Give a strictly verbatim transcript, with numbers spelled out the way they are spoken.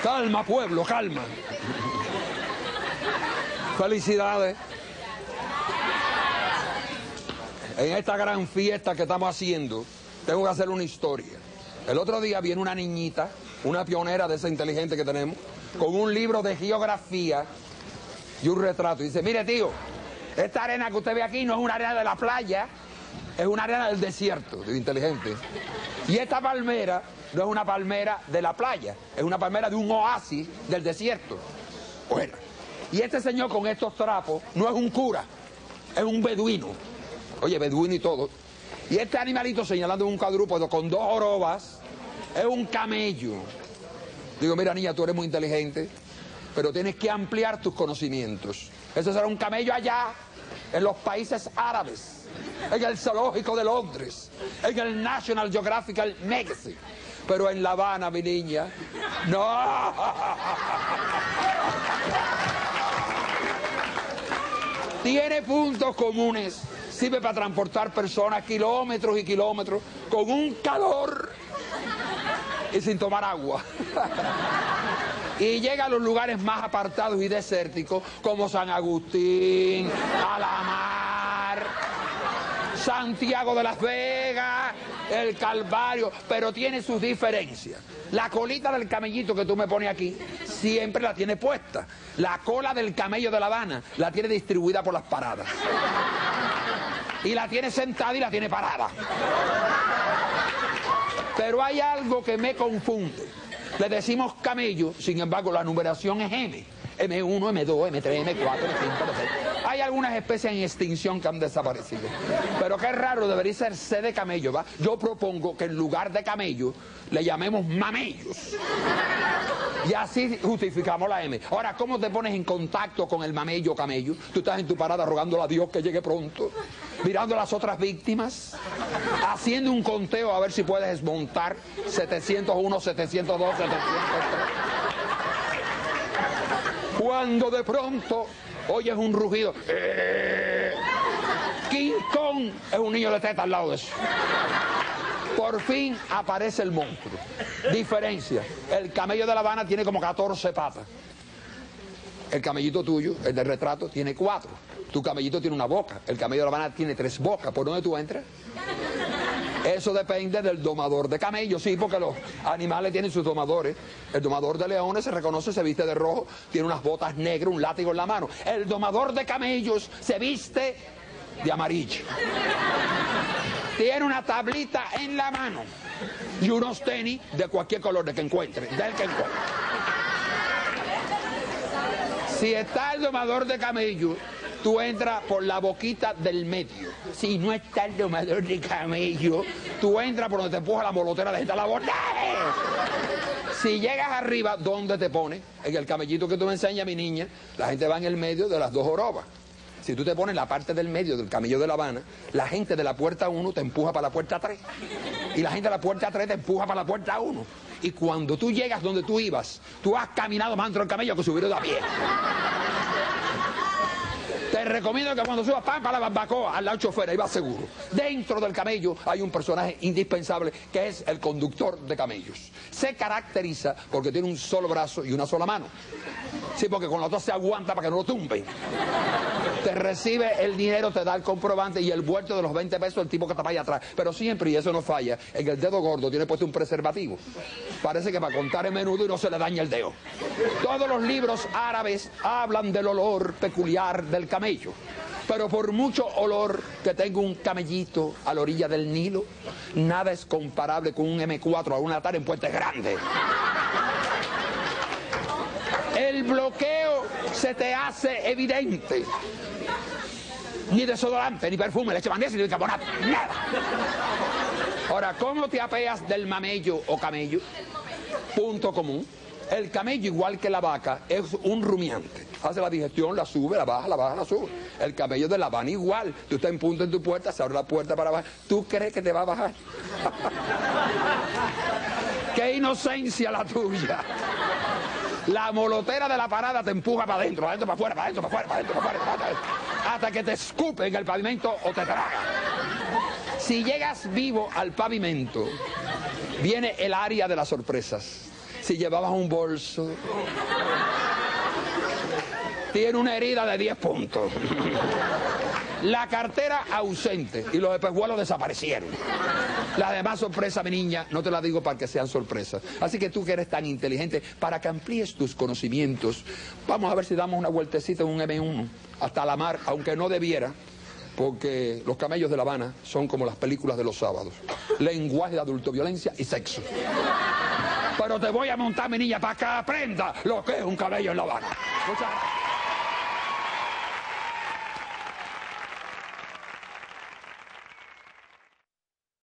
Calma, pueblo, calma. Felicidades. En esta gran fiesta que estamos haciendo, tengo que hacer una historia. El otro día viene una niñita, una pionera de esa inteligente que tenemos, con un libro de geografía y un retrato. Y dice, mire tío, esta arena que usted ve aquí no es una arena de la playa, es una arena del desierto, de inteligente. Y esta palmera no es una palmera de la playa, es una palmera de un oasis del desierto. Bueno, y este señor con estos trapos no es un cura, es un beduino. Oye, beduino y todo. Y este animalito señalando un cuadrúpedo con dos jorobas es un camello. Digo, mira niña, tú eres muy inteligente, pero tienes que ampliar tus conocimientos. Eso será un camello allá, en los países árabes, en el zoológico de Londres, en el National Geographic Magazine. Pero en La Habana, mi niña, no. Tiene puntos comunes. Sirve para transportar personas kilómetros y kilómetros con un calor y sin tomar agua. Y llega a los lugares más apartados y desérticos como San Agustín, Alamar, Santiago de las Vegas, el Calvario, pero tiene sus diferencias. La colita del camellito que tú me pones aquí siempre la tiene puesta. La cola del camello de La Habana la tiene distribuida por las paradas. Y la tiene sentada y la tiene parada. Pero hay algo que me confunde. Le decimos camello, sin embargo la numeración es M. eme uno, eme dos, eme tres, eme cuatro, eme cinco, eme seis. Hay algunas especies en extinción que han desaparecido. Pero qué raro, debería ser C de camello, ¿va? Yo propongo que en lugar de camello le llamemos mamellos. Y así justificamos la M. Ahora, ¿cómo te pones en contacto con el mamello o camello? Tú estás en tu parada rogándole a Dios que llegue pronto, mirando a las otras víctimas, haciendo un conteo a ver si puedes desmontar setecientos uno, setecientos dos, setecientos tres. Cuando de pronto oyes un rugido. ¡Eh! King Kong es un niño de teta al lado de eso. Por fin aparece el monstruo. Diferencia. El camello de La Habana tiene como catorce patas. El camellito tuyo, el del retrato, tiene cuatro. Tu camellito tiene una boca. El camello de La Habana tiene tres bocas. ¿Por dónde tú entras? Eso depende del domador de camellos, sí, porque los animales tienen sus domadores. El domador de leones se reconoce, se viste de rojo, tiene unas botas negras, un látigo en la mano. El domador de camellos se viste de amarillo. Tiene una tablita en la mano y unos tenis de cualquier color, de que encuentre, del que encuentre. Si está el domador de camello, tú entras por la boquita del medio. Si no está el domador de camello, tú entras por donde te empuja la molotera de gente a la borda. Si llegas arriba, ¿dónde te pones? En el camellito que tú me enseñas, mi niña, la gente va en el medio de las dos jorobas. Si tú te pones en la parte del medio del camello de La Habana, la gente de la puerta uno te empuja para la puerta tres. Y la gente de la puerta tres te empuja para la puerta uno. Y cuando tú llegas donde tú ibas, tú has caminado más dentro del camello que subirlo de a pie. Te recomiendo que cuando subas pan para la barbacoa, al lado chofer, ahí vas seguro. Dentro del camello hay un personaje indispensable que es el conductor de camellos. Se caracteriza porque tiene un solo brazo y una sola mano. Sí, porque con los dos se aguanta para que no lo tumben. Te recibe el dinero, te da el comprobante y el vuelto de los veinte pesos el tipo que está para allá atrás. Pero siempre, y eso no falla, en el dedo gordo tiene puesto un preservativo. Parece que para contar en menudo y no se le daña el dedo. Todos los libros árabes hablan del olor peculiar del camello. Pero por mucho olor que tenga un camellito a la orilla del Nilo, nada es comparable con un eme cuatro a un altar en Puente Grande. El bloqueo se te hace evidente. Ni desodorante, ni perfume, leche magnesia, ni bicarbonato, nada. Ahora, ¿cómo te apeas del mamello o camello? Punto común. El camello, igual que la vaca, es un rumiante. Hace la digestión, la sube, la baja, la baja, la sube. El camello de La Habana igual. Tú estás en punto en tu puerta, se abre la puerta para bajar. ¿Tú crees que te va a bajar? ¡Qué inocencia la tuya! La molotera de la parada te empuja para adentro, para adentro, para afuera, para adentro, para afuera, para adentro, para afuera, para adentro, hasta que te escupe en el pavimento o te traga. Si llegas vivo al pavimento, viene el área de las sorpresas. Si llevabas un bolso. Tiene una herida de diez puntos. La cartera ausente y los espejuelos desaparecieron. Las demás sorpresas, mi niña, no te las digo para que sean sorpresas. Así que tú que eres tan inteligente, para que amplíes tus conocimientos, vamos a ver si damos una vueltecita en un eme uno hasta la mar, aunque no debiera, porque los camellos de La Habana son como las películas de los sábados. Lenguaje de adulto, violencia y sexo. Pero te voy a montar, mi niña, para que aprenda lo que es un camello en La Habana. Muchas gracias.